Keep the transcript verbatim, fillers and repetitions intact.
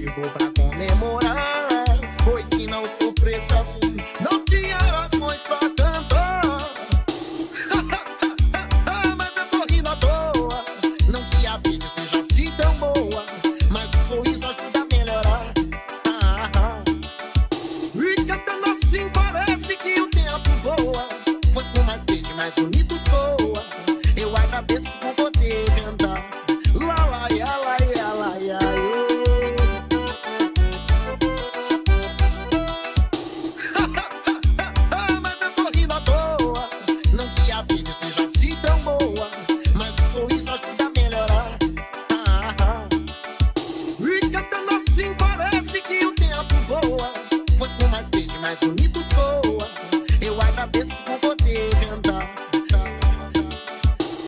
motivo pra comemorar. Pois se não sofresse assim, não tinha razões pra cantar. Mas eu tô rindo à toa. Não que a vida esteja assim tão boa, mas o sorriso ajuda a melhorar. Ah, ah. E cantando assim parece que o tempo voa. Quanto mais triste, mais bonito soa. Eu agradeço por poder cantar. Lá, lá, ia, lá, ia, lá, ia, mas eu tô rindo à toa. Não que a vida esteja assim tão boa, mas o sorriso ajuda a melhorar. Ah, ah. E cantando assim parece que o tempo voa. Quanto mais triste, mais bonito